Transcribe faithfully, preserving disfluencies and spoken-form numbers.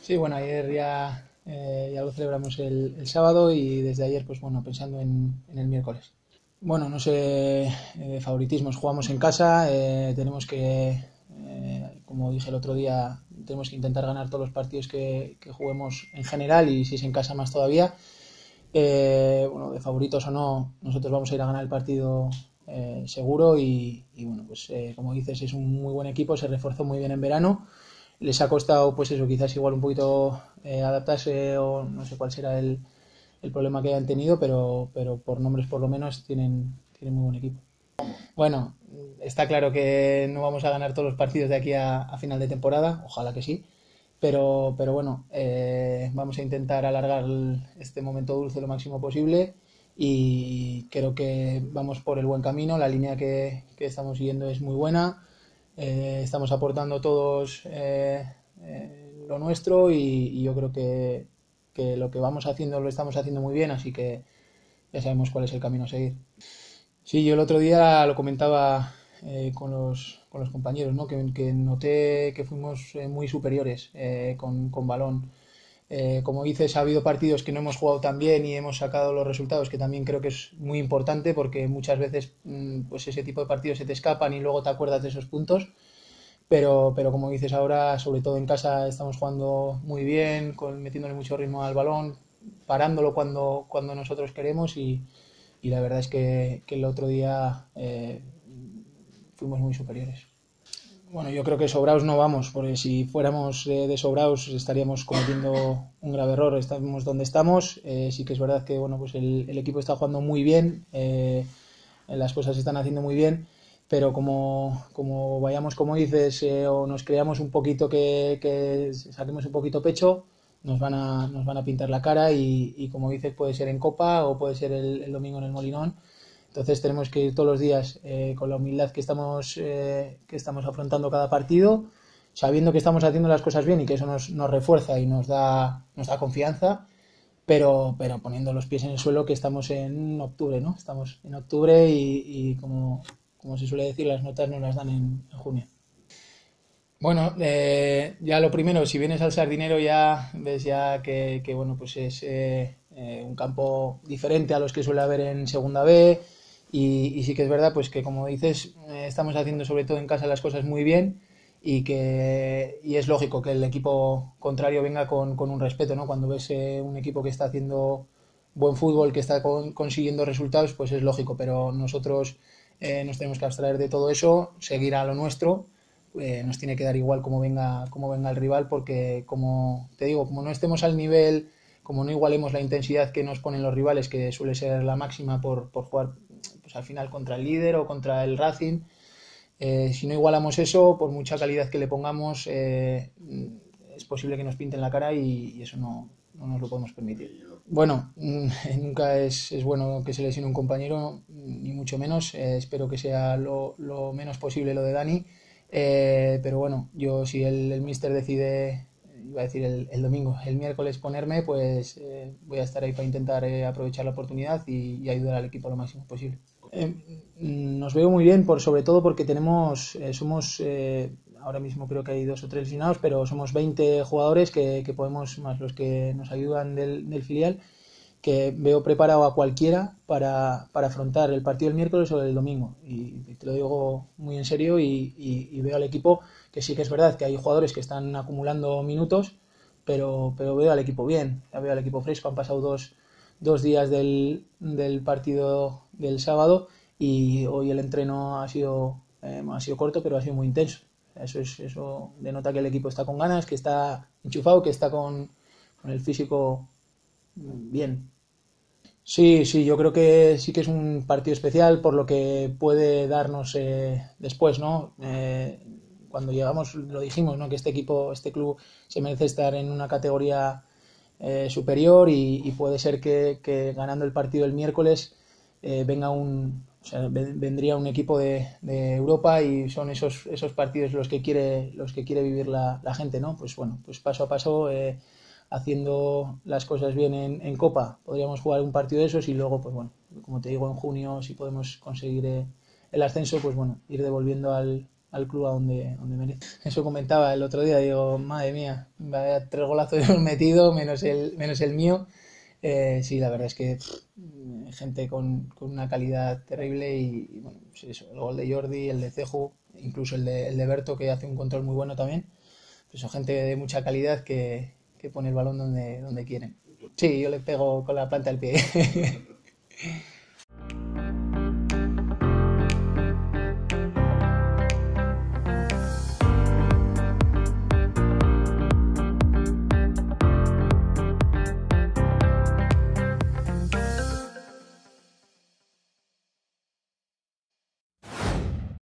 Sí, bueno, ayer ya, eh, ya lo celebramos el, el sábado y desde ayer, pues bueno, pensando en, en el miércoles. Bueno, no sé, eh, favoritismos. Jugamos en casa, eh, tenemos que, eh, como dije el otro día, tenemos que intentar ganar todos los partidos que, que juguemos en general y si es en casa más todavía. Eh, bueno, de favoritos o no, nosotros vamos a ir a ganar el partido eh, seguro y, y, bueno, pues eh, como dices, es un muy buen equipo, se reforzó muy bien en verano. Les ha costado, pues eso, quizás igual un poquito eh, adaptarse o no sé cuál será el, el problema que hayan tenido, pero, pero por nombres por lo menos tienen, tienen muy buen equipo. Bueno, está claro que no vamos a ganar todos los partidos de aquí a, a final de temporada, ojalá que sí, pero, pero bueno, eh, vamos a intentar alargar el- este momento dulce lo máximo posible y creo que vamos por el buen camino, la línea que, que estamos siguiendo es muy buena, eh, estamos aportando todos eh, eh, lo nuestro y, y yo creo que, que lo que vamos haciendo lo estamos haciendo muy bien, así que ya sabemos cuál es el camino a seguir. Sí, yo el otro día lo comentaba eh, con los, con los compañeros, ¿no? Que, que noté que fuimos eh, muy superiores eh, con, con balón. Eh, como dices, ha habido partidos que no hemos jugado tan bien y hemos sacado los resultados, que también creo que es muy importante porque muchas veces mm, pues ese tipo de partidos se te escapan y luego te acuerdas de esos puntos. Pero, pero como dices ahora, sobre todo en casa estamos jugando muy bien, con, metiéndole mucho ritmo al balón, parándolo cuando, cuando nosotros queremos y, y la verdad es que, que el otro día eh, fuimos muy superiores. Bueno, yo creo que sobraos no vamos, porque si fuéramos eh, de sobraos estaríamos cometiendo un grave error. Estamos donde estamos. Eh, sí que es verdad que bueno, pues el, el equipo está jugando muy bien, eh, las cosas se están haciendo muy bien, pero como, como vayamos, como dices, eh, o nos creamos un poquito que, que saquemos un poquito pecho, nos van a, nos van a pintar la cara y, y como dices, puede ser en Copa o puede ser el, el domingo en el Molinón. Entonces tenemos que ir todos los días eh, con la humildad que estamos, eh, que estamos afrontando cada partido, sabiendo que estamos haciendo las cosas bien y que eso nos, nos refuerza y nos da, nos da confianza, pero, pero poniendo los pies en el suelo que estamos en octubre, ¿no? Estamos en octubre y, y como, como se suele decir, las notas nos las dan en, en junio. Bueno, eh, ya lo primero, si vienes al Sardinero ya ves ya que, que, bueno, pues es eh, eh, un campo diferente a los que suele haber en Segunda B y, y sí que es verdad pues que como dices eh, estamos haciendo sobre todo en casa las cosas muy bien y que y es lógico que el equipo contrario venga con, con un respeto, ¿no? Cuando ves eh, un equipo que está haciendo buen fútbol, que está con- consiguiendo resultados, pues es lógico, pero nosotros eh, nos tenemos que abstraer de todo eso, seguir a lo nuestro, eh, nos tiene que dar igual cómo venga, cómo venga el rival, porque como te digo, como no estemos al nivel, como no igualemos la intensidad que nos ponen los rivales, que suele ser la máxima por, por jugar pues al final contra el líder o contra el Racing, eh, si no igualamos eso, por mucha calidad que le pongamos, eh, es posible que nos pinten la cara y, y eso no, no nos lo podemos permitir. Bueno, nunca es, es bueno que se lesione un compañero, ni mucho menos. Eh, espero que sea lo, lo menos posible lo de Dani. Eh, pero bueno, yo si el, el míster decide, iba a decir el, el domingo, el miércoles ponerme, pues eh, voy a estar ahí para intentar eh, aprovechar la oportunidad y, y ayudar al equipo lo máximo posible. Eh, nos veo muy bien, por, sobre todo porque tenemos, eh, somos, eh, ahora mismo creo que hay dos o tres lesionados, pero somos veinte jugadores que, que podemos, más los que nos ayudan del, del filial, que veo preparado a cualquiera para, para afrontar el partido el miércoles o el domingo. Y te lo digo muy en serio y, y, y veo al equipo que sí que es verdad que hay jugadores que están acumulando minutos, pero, pero veo al equipo bien, ya veo al equipo fresco, han pasado dos, dos días del, del partido del sábado y hoy el entreno ha sido, eh, ha sido corto, pero ha sido muy intenso. Eso, es, eso denota que el equipo está con ganas, que está enchufado, que está con, con el físico bien. Sí, sí, yo creo que sí que es un partido especial por lo que puede darnos eh, después, ¿no? Eh, cuando llegamos lo dijimos, ¿no? Que este equipo, este club se merece estar en una categoría eh, superior y, y puede ser que, que ganando el partido el miércoles eh, venga un, o sea, vendría un equipo de, de Europa y son esos, esos partidos los que quiere, los que quiere vivir la, la gente, ¿no? Pues bueno, pues paso a paso. Eh, haciendo las cosas bien en, en Copa, podríamos jugar un partido de esos y luego, pues bueno, como te digo, en junio, si podemos conseguir eh, el ascenso, pues bueno, ir devolviendo al, al club a donde, donde merece. Eso comentaba el otro día, digo, madre mía, vaya tres golazos hemos metido, menos el, menos el mío. Eh, sí, la verdad es que pff, gente con, con una calidad terrible y, y, bueno, pues eso, el gol de Jordi, el de Ceju, incluso el de, el de Berto, que hace un control muy bueno también. Pues son gente de mucha calidad que, que pone el balón donde, donde quieren. Sí, yo le pego con la planta del pie.